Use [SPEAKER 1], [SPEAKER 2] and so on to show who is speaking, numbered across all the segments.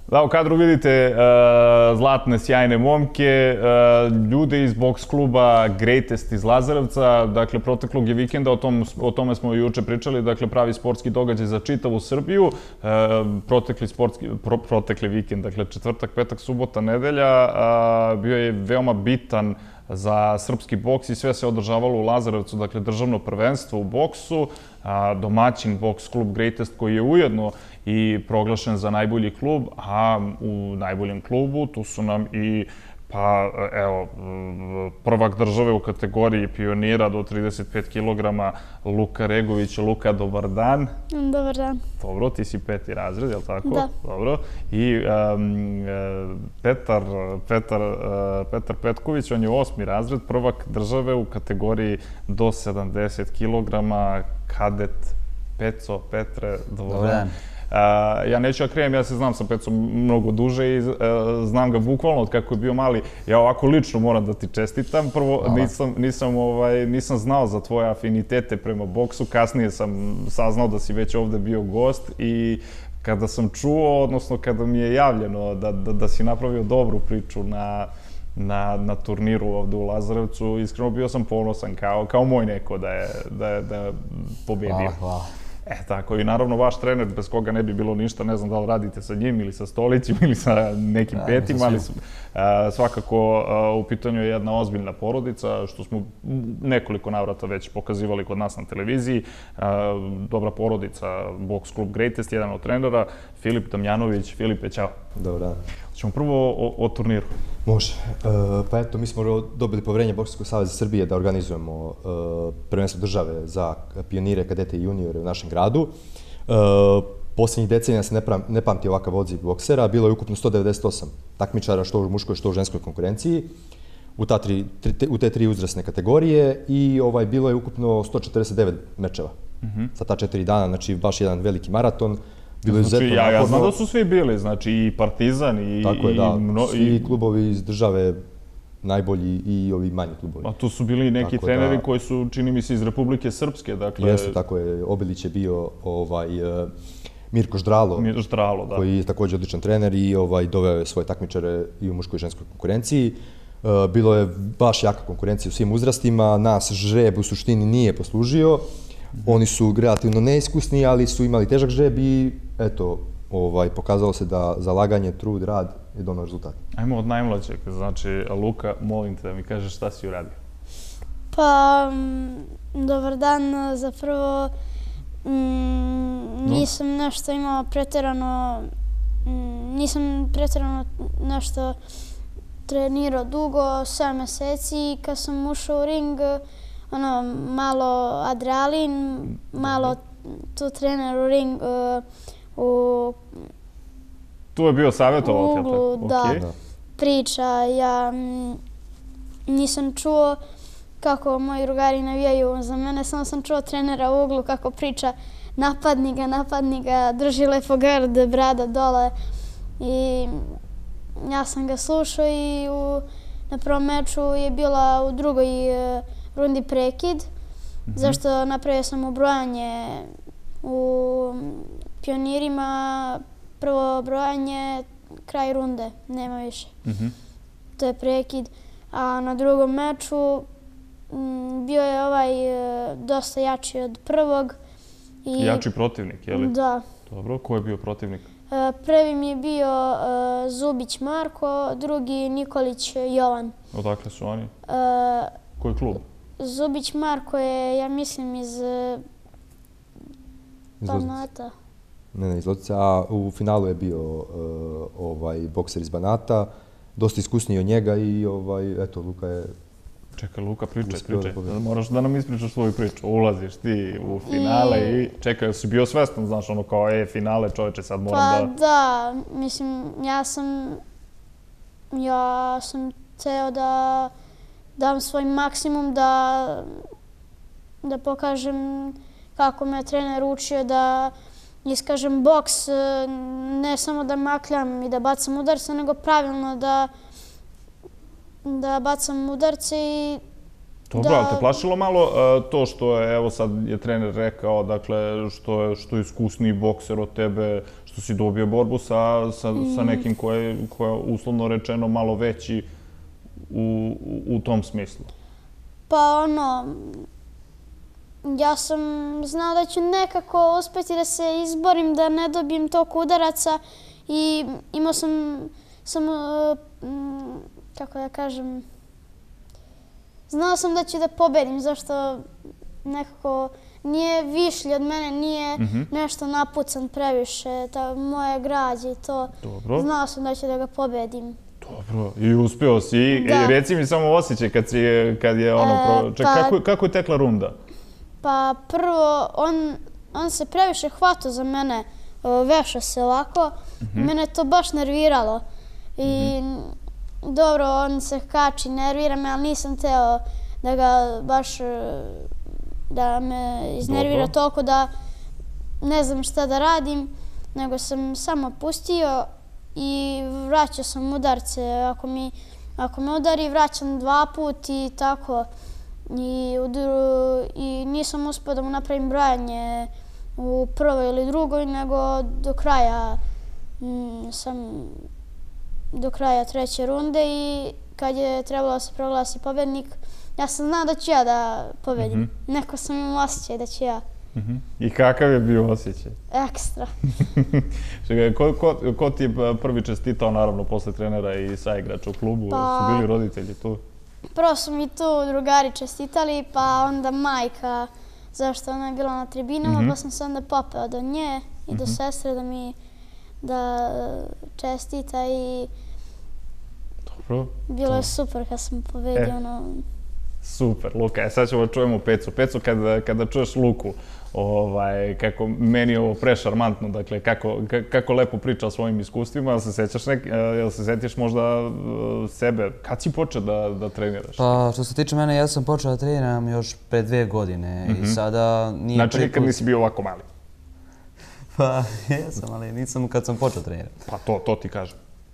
[SPEAKER 1] Da, u kadru vidite zlatne, sjajne momke, ljude iz boks kluba Greatest iz Lazarevca. Dakle, proteklog je vikenda, o tome smo juče pričali, dakle, pravi sportski događaj za čitavu Srbiju. Protekli vikend, dakle, četvrtak, petak, subota, nedelja, bio je veoma bitan za srpski boks i sve se održavalo u Lazarevcu, dakle, državno prvenstvo u boksu, domaćin boks klub Greatest koji je ujedno i proglašen za najbolji klub, a u najboljem klubu tu su nam i prvak države u kategoriji pionira do 35 kg, Luka Regović. Luka, dobar dan.
[SPEAKER 2] Dobar dan.
[SPEAKER 1] Dobro, ti si 5. razred, je li tako?
[SPEAKER 2] Da.
[SPEAKER 1] Dobro. I Petar Petković, on je 8. razred, prvak države u kategoriji do 70 kg, kadet Peco. Petre, dobar dan. Ja neću da krijem, ja se znam sa Pecom mnogo duže i znam ga bukvalno od kako je bio mali. Ja ovako lično moram da ti čestitam. Prvo, nisam znao za tvoje afinitete prema boksu, kasnije sam saznao da si već ovde bio gost i kada sam čuo, odnosno kada mi je javljeno da si napravio dobru priču na turniru ovde u Lazarevcu, iskreno bio sam ponosan kao moj neko da je pobedio.
[SPEAKER 3] Hvala.
[SPEAKER 1] Tako, i naravno vaš trener, bez koga ne bi bilo ništa, ne znam da li radite sa njim ili sa Stolićim ili sa nekim petim, ali svakako u pitanju je jedna ozbiljna porodica, što smo nekoliko navrata već pokazivali kod nas na televiziji. Dobra porodica, boks klub Greatest, jedan od trenera, Filip Damjanović. Filipe, ćao.
[SPEAKER 3] Dobar dan.
[SPEAKER 1] Ćemo prvo o turniru.
[SPEAKER 3] Može. Pa eto, mi smo dobili poverenje Bokserskog saveza Srbije da organizujemo prvenstvo države za pionire, kadete i juniore u našem gradu. Poslednjih decenija se ne pamti ovakav odziv boksera. Bilo je ukupno 198 takmičara, što u muškoj, što u ženskoj konkurenciji, u te 3 uzrasne kategorije i bilo je ukupno 149 mečeva za ta 4 dana, znači baš jedan veliki maraton.
[SPEAKER 1] Znači, ja znam da su svi bili, znači i Partizan i...
[SPEAKER 3] Tako je, da. Svi klubovi iz države, najbolji i ovi manji klubovi.
[SPEAKER 1] A tu su bili i neki treneri koji su, čini mi se, iz Republike Srpske, dakle...
[SPEAKER 3] Jeste, tako je. Obilić je bio Mirko Ždralo, koji je također odličan trener i doveo je svoje takmičare i u muškoj i ženskoj konkurenciji. Bilo je baš jaka konkurencija u svim uzrastima, nas žreb u suštini nije poslužio. Oni su relativno neiskusni, ali su imali težak žreb i eto, pokazalo se da zalaganje, trud, rad je donao rezultat.
[SPEAKER 1] Ajmo od najmlađeg, znači Luka, molim te da mi kažeš šta si uradio.
[SPEAKER 2] Pa, dobar dan, zapravo nisam nešto imao pretjerano, nisam pretjerano nešto trenirao dugo, 7 meseci, kad sam ušao u ring, malo adrenalin, malo tu trener u ring u
[SPEAKER 1] tu je bio savjetovao,
[SPEAKER 2] uglu, da, priča. Ja nisam čuo kako moji drugari navijaju za mene, samo sam čuo trenera u uglu kako priča napadni ga, drži lepo gard, brada dole. I ja sam ga slušao i na prvom meču je bila u drugoj rundi prekid, zašto napravio sam ubrojanje u pionirima, prvo brojanje, kraj runde, nema više. To je prekid. A na drugom meču bio je dosta jači od prvog.
[SPEAKER 1] Jači protivnik, je li?
[SPEAKER 2] Da.
[SPEAKER 1] Dobro, ko je bio protivnik?
[SPEAKER 2] Prvi mi je bio Zubić Marko, drugi Nikolić Jovan.
[SPEAKER 1] Odakle su oni? Koji klub?
[SPEAKER 2] Zubić Marko je, ja mislim, iz Banata.
[SPEAKER 3] Ne, iz Loznice, a u finalu je bio bokser iz Banata, dosta iskusniji od njega i eto, Luka je...
[SPEAKER 1] Čekaj, Luka, pričaj. Moraš da nam ispričaš svoju priču. Ulaziš ti u finale i čekaj, si bio svestan, znaš, kao finale, čoveče, sad moram da...
[SPEAKER 2] Pa da, mislim, ja sam ceo da dam svoj maksimum, da pokažem kako me trener učio, da iskažem boks, ne samo da makljam i da bacam udarce, nego pravilno da bacam udarce i
[SPEAKER 1] Dobro, ali te plašilo malo to što je, evo sad je trener rekao, dakle, što je iskusniji bokser od tebe, što si dobio borbu sa nekim ko je uslovno rečeno malo veći u tom smislu?
[SPEAKER 2] Pa ja sam znala da ću nekako uspjeti da se izborim, da ne dobijem toliko udaraca i imao sam kako da kažem, znala sam da ću da pobedim, zašto nekako nije višlji od mene, nije nešto napucan previše, moje građe i to.
[SPEAKER 1] Dobro.
[SPEAKER 2] Znala sam da ću da ga pobedim.
[SPEAKER 1] Dobro, i uspio si. I reci mi samo osjećaj kad je ono... Kako je tekla runda?
[SPEAKER 2] Pa prvo, on se previše hvatao za mene, vešao se ovako. Mene to baš nerviralo. I dobro, on se kači, nervira me, ali nisam teo da ga baš, da me iznervira toliko da ne znam šta da radim, nego sam samo pustio i vraćao sam udarce. Ako me udari, vraćam 2 puta i tako. I nisam uspio da mu napravim brojanje u prvoj ili drugoj, nego do kraja do kraja 3. runde i kad je trebalo da se proglasi pobednik, ja sam znao da ću ja da pobedim. Neko sam imao osjećaj da ću ja.
[SPEAKER 1] I kakav je bio osjećaj?
[SPEAKER 2] Ekstra.
[SPEAKER 1] Ko ti je prvi čestitao, naravno, posle trenera i saigrača u klubu? Su bili roditelji tu?
[SPEAKER 2] Prvo su mi tu drugari čestitali, pa onda majka, zašto ona je bila na tribinama, pa sam se onda popeo do nje i do sestre da čestita i bilo je super kad sam pobedio.
[SPEAKER 1] Super, Luka. Sad ćemo čujemo Pecu. Pecu, kada čuješ Luku, kako meni je ovo prešarmantno, dakle, kako lepo priča o svojim iskustvima, jel se setiš možda sebe? Kad si počeo da treniraš?
[SPEAKER 4] Pa, što se tiče mene, ja sam počeo da treniram još pre 2 godine i sada nije...
[SPEAKER 1] Znači, nikad nisi bio ovako mali?
[SPEAKER 4] Pa, jesam, ali nisam kad sam počeo trenirati.
[SPEAKER 1] Pa, to ti kažem.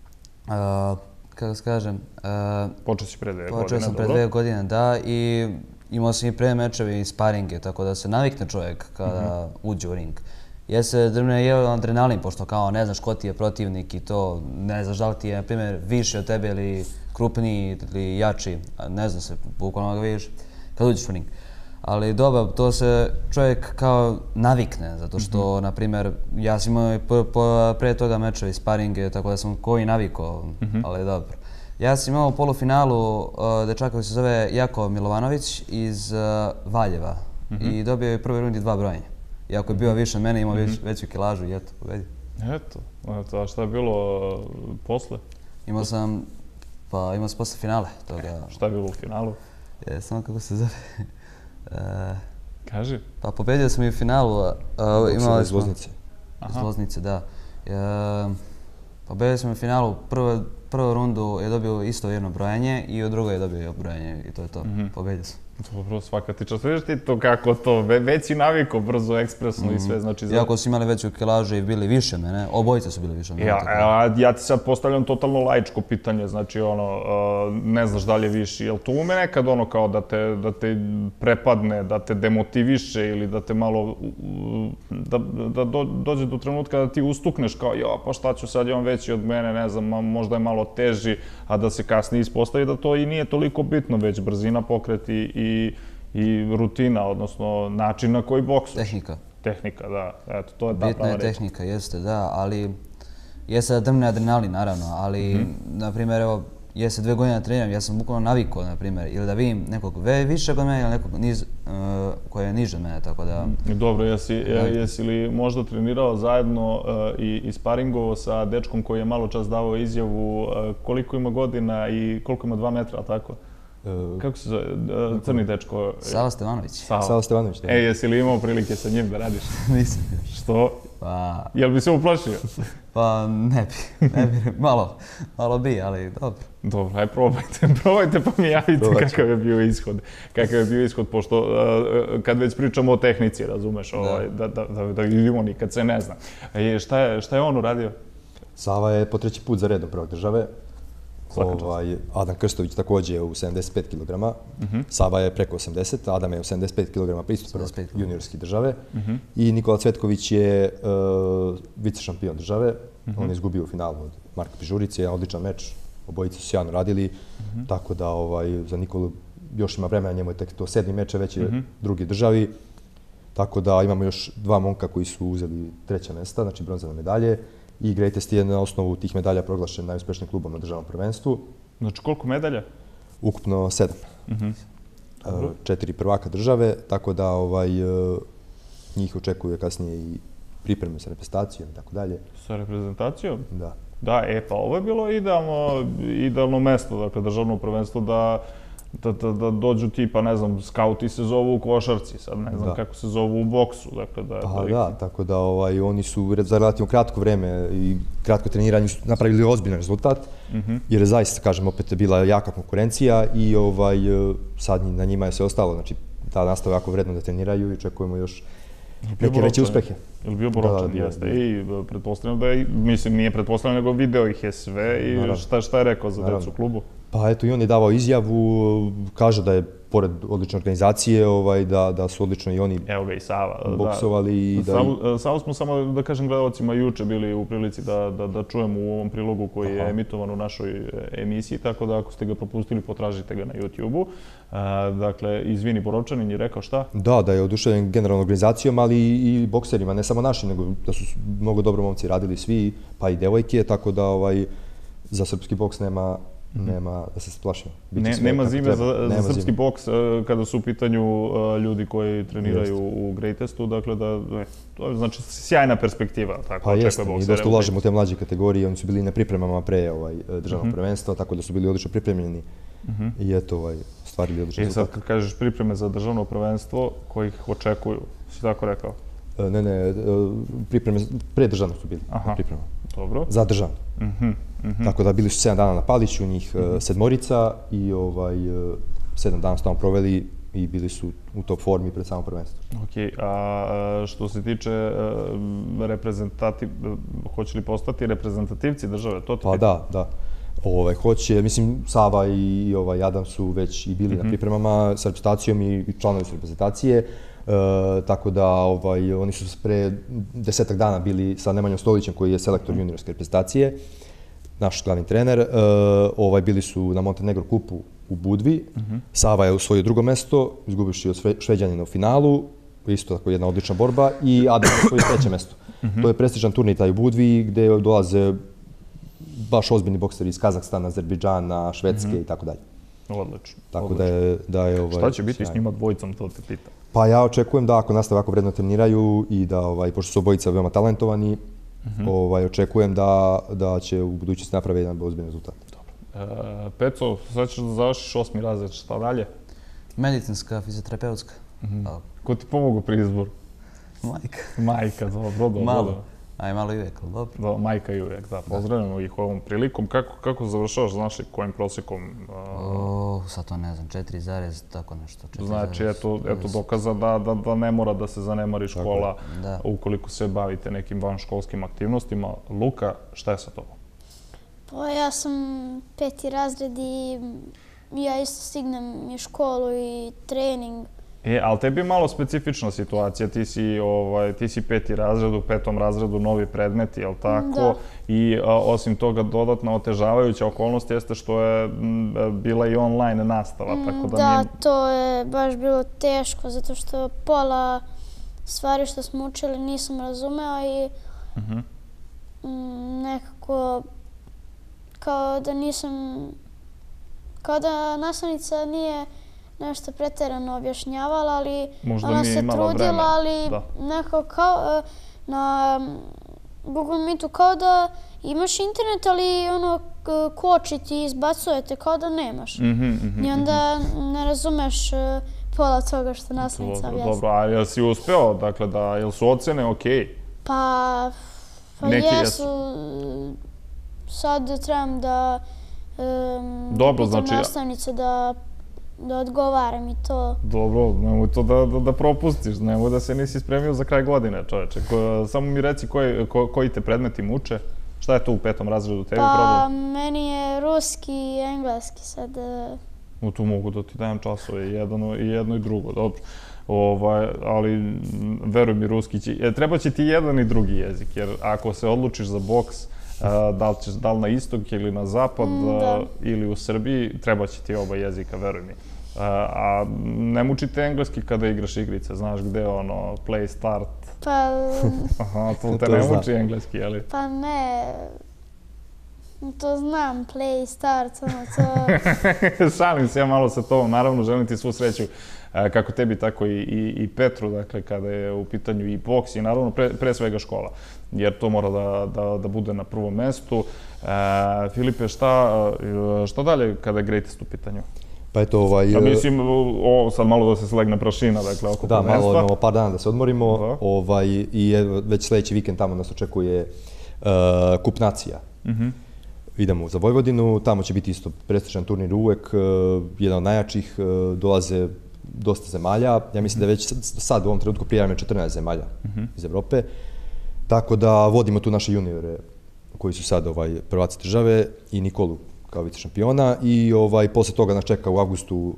[SPEAKER 4] Kako se kažem...
[SPEAKER 1] Počeo si pre 2 godine, dobro?
[SPEAKER 4] Počeo sam pre 2 godine, da, i imao sam i pre mečeve i sparinge, tako da se navikne čovjek kada uđe u ring. Jeste drvne je adrenalin, pošto kao ne znaš ko ti je protivnik i to, ne znaš da li ti je, na primjer, više od tebe ili krupniji ili jači, ne zna se, bukvalno ga vidiš kad uđeš u ring. Ali dobro, to se čovjek kao navikne, zato što, na primjer, ja sam imao pre toga mečeve i sparinge, tako da sam koji navikao, ali dobro. Ja sam imao u polufinalu dečaka koji se zove Jako Milovanović iz Valjeva i dobio je u prvoj rundi 2 brojanja. Iako je bio više od mene, imao veću kilažu i eto, pobedio.
[SPEAKER 1] Eto, a šta je bilo posle?
[SPEAKER 4] Imao sam posle finale toga.
[SPEAKER 1] Šta je bilo u finalu?
[SPEAKER 4] Samo kako se zove.
[SPEAKER 1] Kaži.
[SPEAKER 4] Pa pobedio sam i u finalu.
[SPEAKER 3] Bokser iz Loznice.
[SPEAKER 4] Iz Loznice, da. Pobedio sam u finalu. Prvu rundu je dobio isto jedno brojanje i u drugoj je dobio brojanje i to je to. Pobedio sam.
[SPEAKER 1] Dobro, svaka ti čast. Vidiš ti to kako to, već i naviko, brzo, ekspresno i sve, znači...
[SPEAKER 4] Iako su imali veću kilažu i bili više mene, obojice su bili više mene.
[SPEAKER 1] Ja ti sad postavljam totalno laičko pitanje, znači ne znaš da li je viši, jel to ume nekad ono kao da te prepadne, da te demotiviše ili da te malo, da dođe do trenutka da ti ustukneš kao pa šta ću sad, je on veći od mene, ne znam, možda je malo teži, a da se kasnije ispostavi da to i nije toliko bitno, već brzina, pokret i rutina, odnosno način na koji boksuješ.
[SPEAKER 4] Tehnika.
[SPEAKER 1] Tehnika, da. Eto, to je ta prava reč.
[SPEAKER 4] Bitna je tehnika, jeste, da, ali jeste da drmne adrenalin, naravno, ali, na primjer, evo, jeste 2 godine da treniram, ja sam bukvalno navikao, na primjer, ili da vidim nekog više od mene ili nekog koji je niže od mene, tako da...
[SPEAKER 1] Dobro, jesi li možda trenirao zajedno i sparingovo sa dečkom koji je malo čas davao izjavu koliko ima godina i koliko ima 2 metra, tako? Kako se zove, crni dečko?
[SPEAKER 4] Sava Stevanović.
[SPEAKER 3] Sava Stevanović, da.
[SPEAKER 1] Jesi li imao prilike sa njim da radiš?
[SPEAKER 4] Nisam još.
[SPEAKER 1] Što?
[SPEAKER 4] Pa...
[SPEAKER 1] Jel bi se uplašio?
[SPEAKER 4] Pa ne bi, malo bi, ali dobro.
[SPEAKER 1] Dobro, aj probajte pa mi javite kakav je bio ishod. Kakav je bio ishod, pošto kad već pričamo o tehnici, razumeš, da vidimo nikad se ne zna. Šta je on uradio?
[SPEAKER 3] Sava je po 3. put za redom prvak države. Adam Krstović također u 75 kg, Sava je preko 80, Adam je u 75 kg, pa isto prvak juniorski države. I Nikola Cvetković je vice šampion države, on je izgubio u finalu od Marka Pižurice, jedan odličan meč, obojice su sjajno radili, tako da za Nikolu još ima vremena, njemu je tek to 7. meč, već je drugi državi. Tako da imamo još 2 momka koji su uzeli 3. mesta, znači bronzane medalje. I Greatest je na osnovu tih medalja proglašen najuspješnijim klubom na državnom prvenstvu.
[SPEAKER 1] Znači koliko medalja?
[SPEAKER 3] Ukupno 7. 4 prvaka države, tako da njih očekuje kasnije i pripreme sa reprezentacijom i tako dalje.
[SPEAKER 1] Sa reprezentacijom?
[SPEAKER 3] Da.
[SPEAKER 1] Da, pa ovo je bilo idealno mesto, dakle državno prvenstvo da dođu tipa, ne znam, skauti se zovu u košarci, sad ne znam kako se zovu u boksu, dakle da...
[SPEAKER 3] Pa da, tako da oni su za relativno kratko vreme i kratko treniranje napravili ozbiljan rezultat, jer je zaista, kažem, opet bila jaka konkurencija i sad na njima je sve ostalo, znači ta nastava jako vredno da treniraju i očekujemo još neke veće uspehe.
[SPEAKER 1] Ili bio Borovčan, jeste. I pretpostavljam da je, mislim, nije pretpostavljam, nego video ih je sve i šta je rekao za decu u klubu?
[SPEAKER 3] Pa eto, i on je davao izjavu, kaže da je, pored odlične organizacije, da su odlično i oni boksovali.
[SPEAKER 1] Samo smo, samo da kažem gledalcima, juče bili u prilici da čujemo u ovom prilogu koji je emitovan u našoj emisiji, tako da ako ste ga propustili, potražite ga na YouTube-u. Dakle, izvini, Borovčanin je rekao šta?
[SPEAKER 3] Da je oduševljen generalnom organizacijom, ali i bokserima, ne samo naši, nego da su mnogo dobro momci radili svi, pa i devojke, tako da za srpski boks nema da se splašimo.
[SPEAKER 1] Nema zime za srpski boks kada su u pitanju ljudi koji treniraju u Greatestu, dakle to je znači sjajna perspektiva.
[SPEAKER 3] Pa jeste, mi dosta ulažemo u te mlađe kategorije, oni su bili na pripremama pre državnog prvenstva, tako da su bili odlično pripremljeni i eto, stvarili odlično rezultat.
[SPEAKER 1] I sad kad kažeš pripreme za državno prvenstvo, koji ih očekuju, si tako rekao?
[SPEAKER 3] Ne, pripreme pre državnog su bili priprema.
[SPEAKER 1] Dobro.
[SPEAKER 3] Za državno. Tako da bili su 7 dana na Paliću, njih 7 i 7 dana su tamo proveli i bili su u top formi pred samom prvenstvu.
[SPEAKER 1] Ok, a što se tiče hoće li postati reprezentativci države?
[SPEAKER 3] Pa da. Hoće, mislim, Sava i Adam su već i bili na pripremama sa reprezentacijom i članovi su reprezentacije. Tako da oni su pre 10 dana bili sa Nemanjom Stolićem koji je selektor juniorske reprezentacije, naš glavni trener. Bili su na Montenegro kupu u Budvi. Sava je osvojio 2. mesto, izgubivši od Šveđanina u finalu, isto tako jedna odlična borba, i Adam je osvojio 3. mesto. To je prestižan turnir taj u Budvi gde dolaze baš ozbiljni bokseri iz Kazahstana, Azerbejdžana, Švedske i tako dalje.
[SPEAKER 1] Odlično.
[SPEAKER 3] Tako da je
[SPEAKER 1] Šta će biti s njima dvojicom, to te pitam?
[SPEAKER 3] Pa ja očekujem da ako nastave ovako vredno treniraju i da, pošto su obojica veoma talentovani, očekujem da će u budućnosti napraviti jedan ozbiljan rezultat.
[SPEAKER 1] Dobro. Peco, sad ćeš da završiš 8. razred, šta dalje?
[SPEAKER 4] Medicinska, fizioterapeutska.
[SPEAKER 1] Ko ti pomogu pri izboru?
[SPEAKER 4] Majka.
[SPEAKER 1] Majka, dobro.
[SPEAKER 4] Malo. Aj, malo i uvijek, ali dobro.
[SPEAKER 1] Majka i uvijek, da. Pozdravljamo ih ovom prilikom. Kako završavaš, znaš li kojim prosjekom?
[SPEAKER 4] Sad to ne znam, 4, tako nešto.
[SPEAKER 1] Znači, eto dokaza da ne mora da se zanemari škola ukoliko se bavite nekim vanškolskim aktivnostima. Luka, šta je sa tobom?
[SPEAKER 2] Pa ja sam 5. razred i ja isto stignem i školu i trening.
[SPEAKER 1] Ali tebi je malo specifična situacija, ti si 5. razred, u 5. razredu novi predmeti, je li tako?
[SPEAKER 2] Da.
[SPEAKER 1] I osim toga dodatna otežavajuća okolnost jeste što je bila i online nastava, tako da
[SPEAKER 2] Da, to je baš bilo teško, zato što pola stvari što smo učili nisam razumeo i nekako kao da nastavnica nije nešto pretjerano objašnjavala, ali ona se trudila, ali nekako kao na Google Meetu kao da imaš internet, ali ono koči ti izbacujete kao da nemaš. I onda ne razumeš pola toga što nastavnica objasni.
[SPEAKER 1] Dobro, a jel si uspeo, dakle, jel su ocene okej?
[SPEAKER 2] Pa jesu. Sad trebam da pitam nastavnice da odgovaram i to.
[SPEAKER 1] Dobro, nemoj to da propustiš, nemoj da se nisi spremio za kraj godine, čoveče. Samo mi reci koji te predmeti muče? Šta je to u 5. razredu tebi
[SPEAKER 2] Pa,
[SPEAKER 1] problem?
[SPEAKER 2] meni je ruski i engleski sad.
[SPEAKER 1] Tu mogu da ti dajem časove, i jedno i drugo, dobro. Ali, veruj mi, ruski će... Treba će ti jedan i drugi jezik, jer ako se odlučiš za boks, da li na istok ili na zapad ili u Srbiji, treba će ti oba jezika, veruj mi. A ne mučite engleski kada igraš igrice, znaš gde je ono play start?
[SPEAKER 2] Pa...
[SPEAKER 1] Aha, to te ne muči engleski, jeli?
[SPEAKER 2] Pa ne... To znam, play, start, ono to...
[SPEAKER 1] Šalim se ja malo sa tobom, naravno želim ti svu sreću kako tebi, tako i Petru, dakle, kada je u pitanju i boks i naravno pre svega škola, jer to mora da bude na prvom mestu. Filipe, šta dalje kada je greatest u pitanju?
[SPEAKER 3] Pa eto,
[SPEAKER 1] Ja mislim, sad malo da se slegne prašina, dakle, oko prvenstva.
[SPEAKER 3] Da, malo imamo par dana da se odmorimo i već sledeći vikend tamo nas očekuje Kup nacija. Idemo za Vojvodinu, tamo će biti isto prestižan turnir uvek, jedan od najjačih, dolaze dosta zemalja. Ja mislim da je već sad u ovom trenutku prijavljeno 14 zemalja iz Evrope. Tako da vodimo tu naše juniore koji su sad prvaci države i Nikolu kao vice šampiona i posle toga nas čeka u avgustu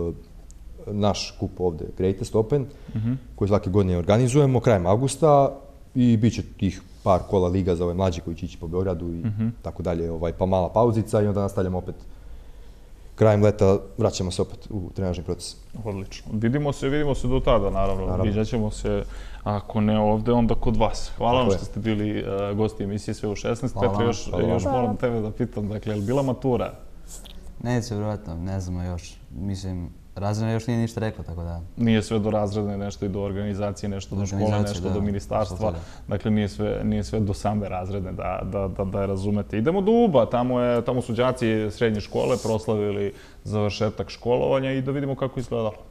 [SPEAKER 3] naš kup ovde, Greatest Open, koji svake godine organizujemo krajem avgusta i bit će tih par kola liga za ove mlađe koji će ići po Beogradu i tako dalje, pa mala pauzica i onda nastavljamo opet krajem leta, vraćamo se opet u trenažni proces.
[SPEAKER 1] Odlično. Vidimo se do tada, naravno. Viđat ćemo se, ako ne ovde, onda kod vas. Hvala vam što ste bili gosti emisije Sve u 16. Petre, još moram tebe da pitam, dakle, je li bila matura?
[SPEAKER 4] Neće, vjerojatno, ne znamo još. Mislim, razredna još nije ništa rekla, tako da...
[SPEAKER 1] Nije sve do razredne, nešto i do organizacije, nešto do škole, nešto do ministarstva. Dakle, nije sve do same razredne, da je razumete. Idemo do Uba, tamo su đaci srednje škole proslavili završetak školovanja i da vidimo kako izgledalo.